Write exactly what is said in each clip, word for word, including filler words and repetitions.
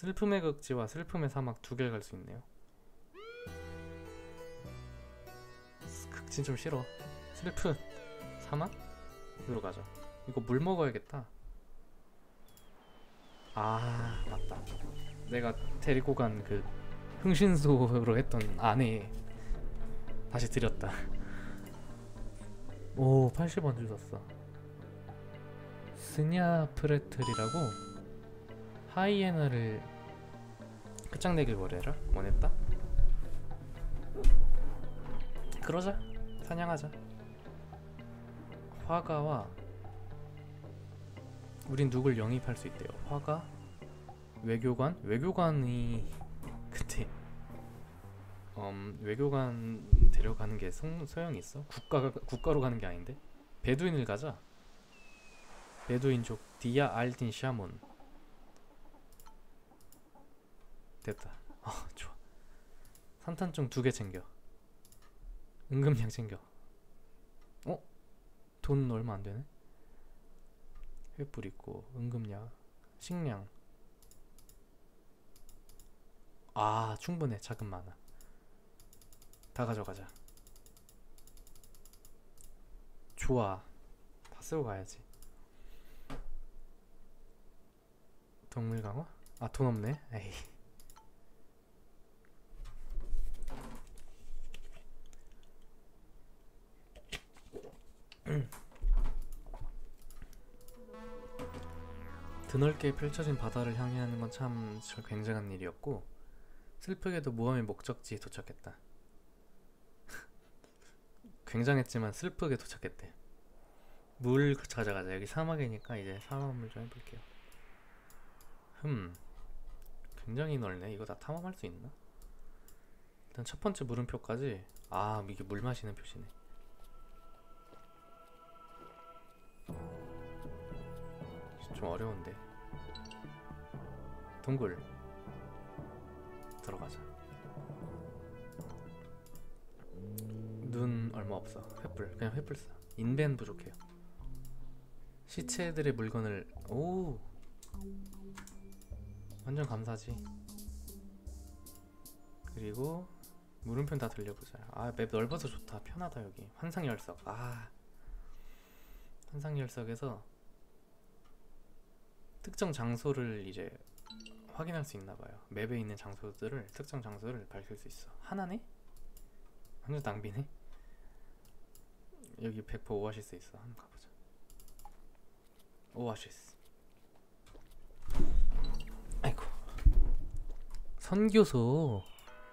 슬픔의 극지와 슬픔의 사막 두 개를 갈 수 있네요. 극진 좀 싫어. 슬픈 사막으로 가자. 이거 물 먹어야겠다. 아 맞다, 내가 데리고 간 그 흥신소로 했던 아내 다시 드렸다. 오 팔십 원 주셨어. 스냐프레틀이라고 하이에나를 끝장내길 거래라 원했다. 그러자. 사냥하자. 화가와 우린 누굴 영입할 수 있대요. 화가, 외교관? 외교관이 그때 음, 외교관 데려가는 게 소, 소용이 있어? 국가가, 국가로 가는 게 아닌데? 베두인을 가자. 베두인족 디아 알딘 샤몬. 됐다. 아 좋아. 산탄총 두 개 챙겨. 응급약 챙겨. 어? 돈 얼마 안 되네? 횃불 있고 응급약, 식량. 아 충분해. 자금 많아. 다 가져가자. 좋아. 다 쓰고 가야지. 동물 강화? 아 돈 없네. 에이. 드넓게 펼쳐진 바다를 향해 하는 건 참 굉장한 일이었고, 슬프게도 모험의 목적지에 도착했다. 굉장했지만 슬프게 도착했대. 물 찾아가자. 여기 사막이니까 이제 탐험을 좀 해볼게요. 흠 굉장히 넓네. 이거 다 탐험할 수 있나? 일단 첫 번째 물음표까지. 아 이게 물 마시는 표시네. 좀 어려운데. 동굴 들어가자. 눈 얼마 없어. 횃불 그냥 횃불 써. 인벤 부족해요. 시체들의 물건을. 오 완전 감사지. 그리고 물음표 다 들려보자. 아 맵 넓어서 좋다. 편하다. 여기 환상열석. 아 환상열석에서 특정 장소를 이제 확인할 수 있나봐요. 맵에 있는 장소들을, 특정 장소를 밝힐 수 있어. 하나네? 완전 낭비네? 여기 백 퍼센트 오아시스 있어. 한번 가보자. 오아시스. 아이고. 선교소.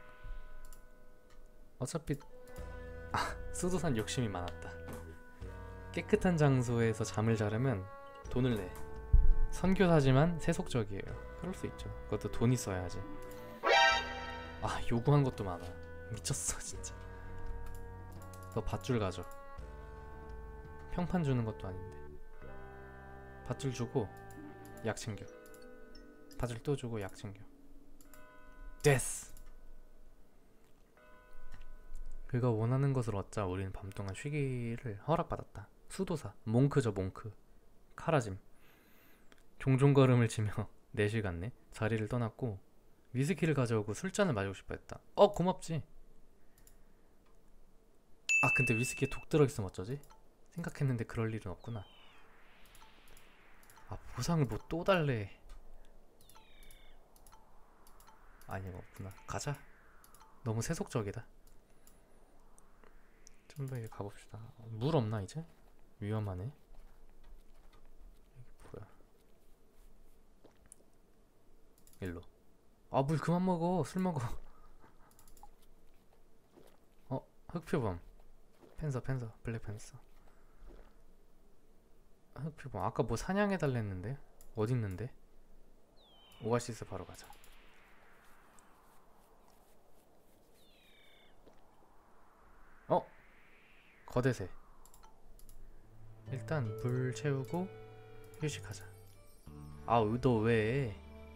어차피 아 수도산 욕심이 많았다. 깨끗한 장소에서 잠을 자려면 돈을 내. 선교사지만 세속적이에요. 그럴 수 있죠. 그것도 돈 있어야지. 아 요구한 것도 많아. 미쳤어 진짜. 너 밧줄 가져. 평판 주는 것도 아닌데. 밧줄 주고 약 챙겨. 밧줄 또 주고 약 챙겨. 됐어. 그가 원하는 것을 얻자 우리는 밤동안 쉬기를 허락받았다. 수도사, 몽크죠 몽크. 카라짐. 종종 걸음을 치며 네 시간 내 자리를 떠났고 위스키를 가져오고 술잔을 마시고 싶어 했다. 어 고맙지. 아 근데 위스키에 독 들어있으면 어쩌지? 생각했는데 그럴 일은 없구나. 아 보상을 뭐 또 달래. 아니 없구나. 가자. 너무 세속적이다. 좀 더 이제 가봅시다. 물 없나 이제? 위험하네. 여기 뭐야? 일로. 아 물 그만 먹어. 술 먹어. 어 흑표범. 팬서 팬서 블랙 팬서. 흑표범. 아까 뭐 사냥해달랬는데? 어딨는데? 오아시스 바로 가자. 어? 거대새. 일단 물 채우고 휴식하자. 아우 너 왜?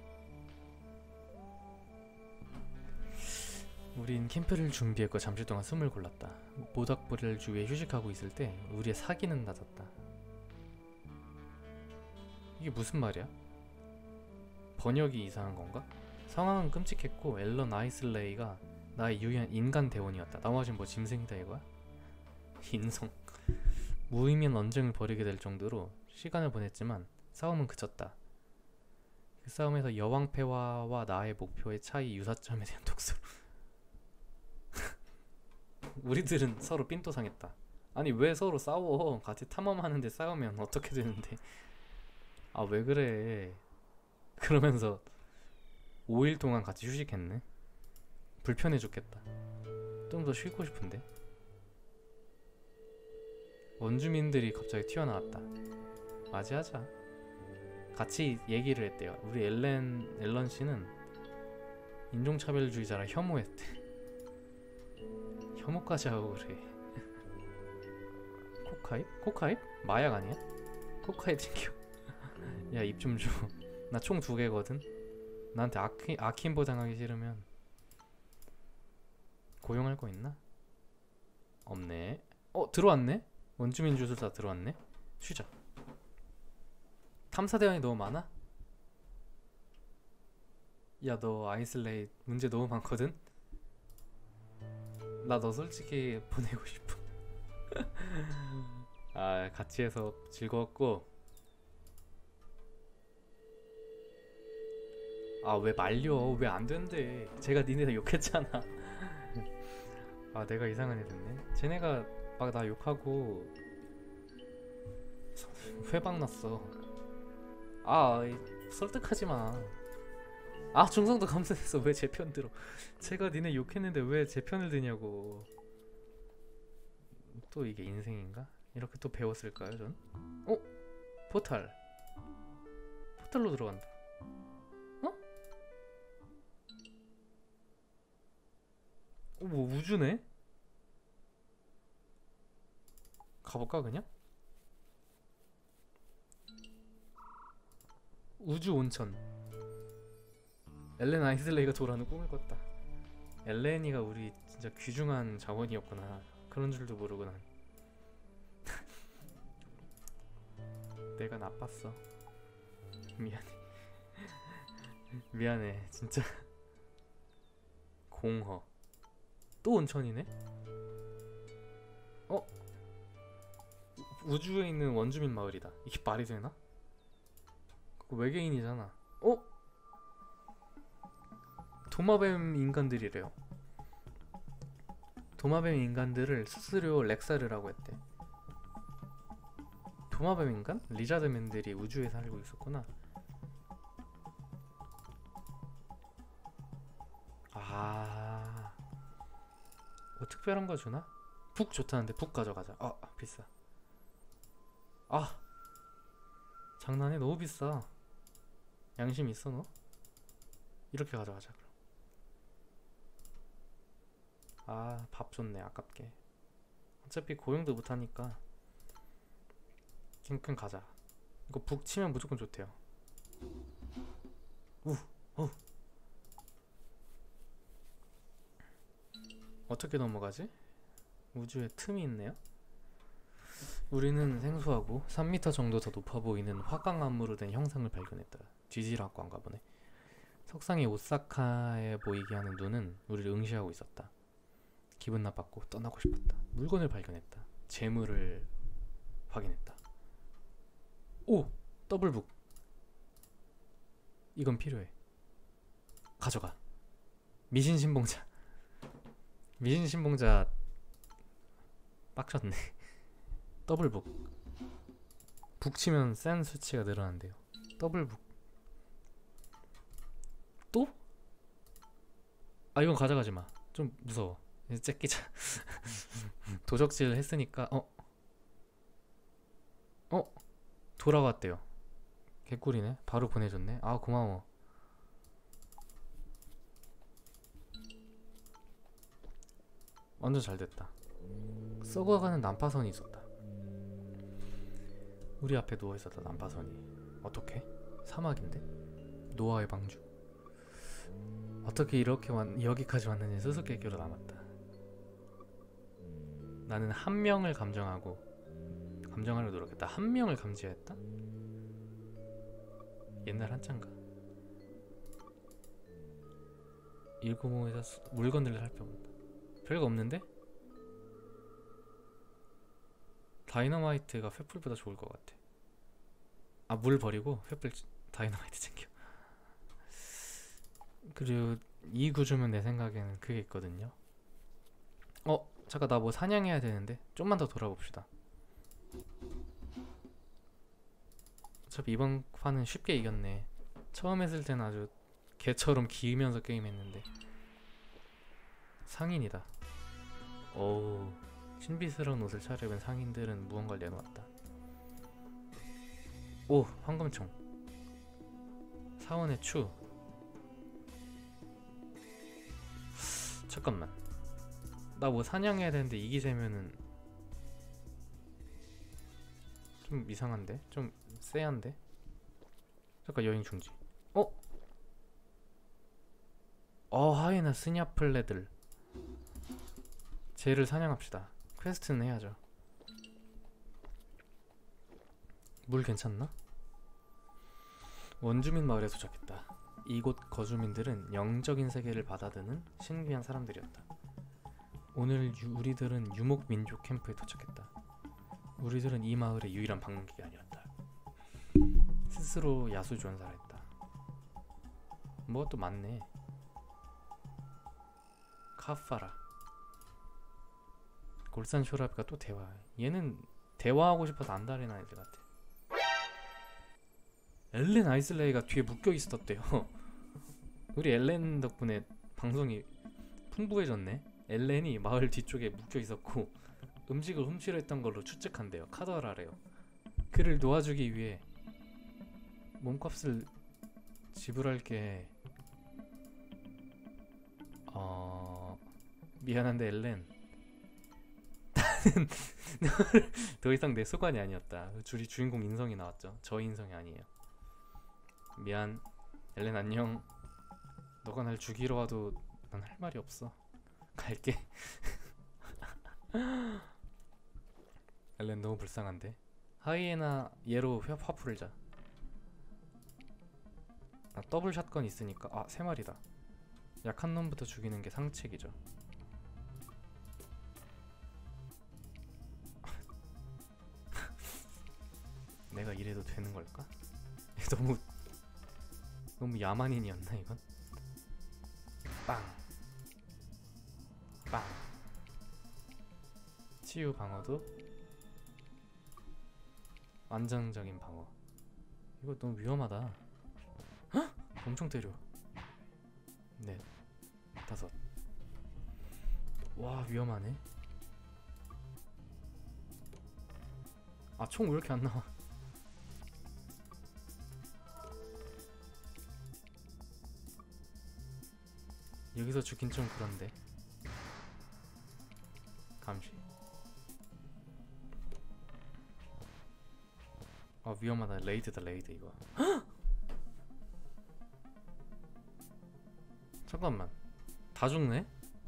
우린 캠프를 준비했고 잠시 동안 숨을 골랐다. 모닥불을 주위에 휴식하고 있을 때 우리의 사기는 낮았다. 이게 무슨 말이야? 번역이 이상한 건가? 상황은 끔찍했고 앨런 아이슬레이가 나의 유일한 인간 대원이었다. 나머진 뭐 짐승이다 이거야? 인성. 무의미한 언쟁을 벌이게 될 정도로 시간을 보냈지만 싸움은 그쳤다. 그 싸움에서 여왕폐화와 나의 목표의 차이 유사점에 대한 독서. 우리들은 서로 삔또상했다. 아니 왜 서로 싸워? 같이 탐험하는데 싸우면 어떻게 되는데? 아 왜 그래? 그러면서 오 일 동안 같이 휴식했네. 불편해 죽겠다. 좀 더 쉬고 싶은데. 원주민들이 갑자기 튀어나왔다. 맞이하자. 같이 얘기를 했대요. 우리 엘렌 앨런 씨는 인종차별주의자라 혐오했대. 혐오까지 하고 그래. 코카입? 코카입? 마약 아니야? 코카입 튕겨. 야 입 좀 줘. 나 총 두 개거든. 나한테 아키, 아킨보 당하기 싫으면 고용할 거 있나? 없네. 어 들어왔네? 원주민 주술사 들어왔네? 쉬자. 탐사대원이 너무 많아? 야 너 아이슬레이 문제 너무 많거든? 나 너 솔직히 보내고 싶어. 아 같이 해서 즐거웠고. 아 왜 말려? 왜 안 된대? 제가 니네 욕했잖아. 아 내가 이상한 애 됐네. 쟤네가 막 나 욕하고 회방 났어. 아 설득하지 마. 아 중성도 감수해서 왜 제 편 들어? 제가 니네 욕했는데 왜 제 편을 드냐고. 또 이게 인생인가? 이렇게 또 배웠을까요 전? 어? 포탈. 포탈로 들어간다. 어? 어, 뭐 우주네? 가볼까 그냥? 우주 온천. 엘렌 아이슬레이가 돌아오는 꿈을 꿨다. 엘렌이가 우리 진짜 귀중한 자원이었구나. 그런 줄도 모르고 난. 내가 나빴어. 미안해. 미안해 진짜. 공허. 또 온천이네? 어? 우주에 있는 원주민 마을이다. 이게 말이 되나? 그거 외계인이잖아. 어? 도마뱀 인간들이래요. 도마뱀 인간들을 수수료 렉사르라고 했대. 도마뱀 인간? 리자드맨들이 우주에 살고 있었구나. 아, 뭐 특별한 거 주나? 북 좋다는데 북 가져가자. 아 비싸. 아 장난해? 너무 비싸. 양심 있어 너? 이렇게 가져가자 그럼. 아 밥 좋네. 아깝게. 어차피 고용도 못하니까 그냥, 그냥 가자. 이거 북 치면 무조건 좋대요. 우, 우. 어떻게 넘어가지? 우주에 틈이 있네요. 우리는 생소하고 삼 미터 정도 더 높아 보이는 화강암으로 된 형상을 발견했다. 뒤지락광가 보네. 석상이 오사카에 보이게 하는 눈은 우리를 응시하고 있었다. 기분 나빴고 떠나고 싶었다. 물건을 발견했다. 재물을 확인했다. 오! 더블북. 이건 필요해. 가져가. 미신신봉자. 미신신봉자 빡쳤네. 더블북. 북 치면 센 수치가 늘어난대요. 더블북. 또? 아 이건 가져가지 마. 좀 무서워. 이제 째끼자. 도적질 했으니까. 어? 어? 돌아왔대요. 개꿀이네. 바로 보내줬네. 아 고마워. 완전 잘됐다. 썩어가는 난파선이 있었다. 우리 앞에 누워있었다. 난파선이. 어떻게? 사막인데? 노아의 방주. 어떻게 이렇게 왔, 여기까지 왔는지 수수께끼로 남았다. 나는 한 명을 감정하고 감정하려 노력했다. 한 명을 감지했다? 옛날 한자인가? 일구오에서 수- 물건들을 살펴본다. 별거 없는데? 다이너마이트가 횃불보다 좋을 것 같아. 아, 물 버리고 횃불 다이너마이트 챙겨. 그리고 이 구조면 내 생각에는 그게 있거든요. 어? 잠깐 나 뭐 사냥해야 되는데 좀만 더 돌아봅시다. 어차피 이번 판은 쉽게 이겼네. 처음 했을 땐 아주 개처럼 기으면서 게임했는데. 상인이다. 어우, 신비스러운 옷을 차려입은 상인들은 무언가를 내놓았다. 오! 황금총. 사원의 추. 잠깐만, 나 뭐 사냥해야 되는데 이 기세면은 좀 이상한데? 좀 쎄한데? 잠깐, 여행 중지. 어? 어, 하이나 스냐플레들. 쟤를 사냥합시다. 퀘스트는 해야죠. 물 괜찮나? 원주민 마을에 도착했다. 이곳 거주민들은 영적인 세계를 받아드는 신비한 사람들이었다. 오늘 유, 우리들은 유목 민족 캠프에 도착했다. 우리들은 이 마을의 유일한 방문객이 아니었다. 스스로 야수 조연사를 했다. 뭐가 또 많네. 카파라. 골산 쇼라비가 또 대화. 얘는 대화하고 싶어서 안달이나 애들 같아. 엘렌 아이슬레이가 뒤에 묶여 있었대요. 우리 엘렌 덕분에 방송이 풍부해졌네. 엘렌이 마을 뒤쪽에 묶여 있었고 음식을 훔치려 했던 걸로 추측한대요. 카더라래요. 그를 놓아주기 위해 몸값을 지불할게. 어... 미안한데 엘렌, 나는 더 이상 내 소관이 아니었다. 줄이 주인공 인성이 나왔죠. 저 인성이 아니에요. 미안 엘렌, 안녕. 너가 날 죽이러 와도 난 할 말이 없어. 갈게. 엘렌 너무 불쌍한데. 하이에나 얘로 화, 화 풀자. 아, 더블 샷건 있으니까. 아, 세 마리다. 약한 놈부터 죽이는 게 상책이죠. 내가 이래도 되는 걸까? 너무 너무 야만인이었나 이건? 빵! 빵! 치유 방어도 안정적인 방어. 이거 너무 위험하다. 헉! 엄청 때려. 넷, 다섯. 와, 위험하네. 아, 총 왜 이렇게 안 나와? 여기서 죽긴 좀 그런데. 감시. 아, 위험하다. 레이드다, 레이드 이거. 헉! 잠깐만, 다 죽네?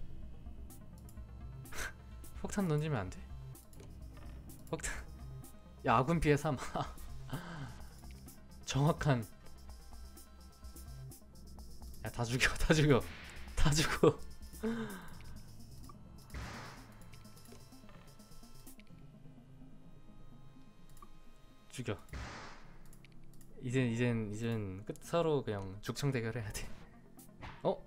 폭탄 던지면 안 돼? 폭탄. 야, 아군 피해 삼. 정확한. 야, 다 죽여, 다 죽여, 다 죽어. 죽여. 이젠 이젠 이젠 끝. 서로 그냥 죽청 대결해야 돼. 어?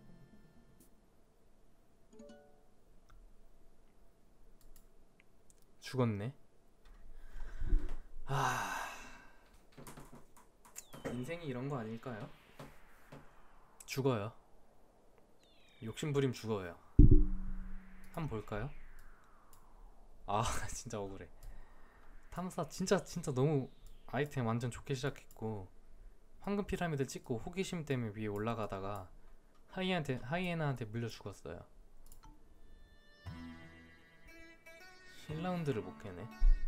죽었네. 아, 인생이 이런 거 아닐까요? 죽어요. 욕심부림 죽어요. 한번 볼까요? 아, 진짜 억울해. 탐사 진짜 진짜 너무 아이템 완전 좋게 시작했고 황금 피라미드 찍고 호기심 때문에 위에 올라가다가 하이한테 하이에나한테 물려 죽었어요. 일 라운드를 못 깨네.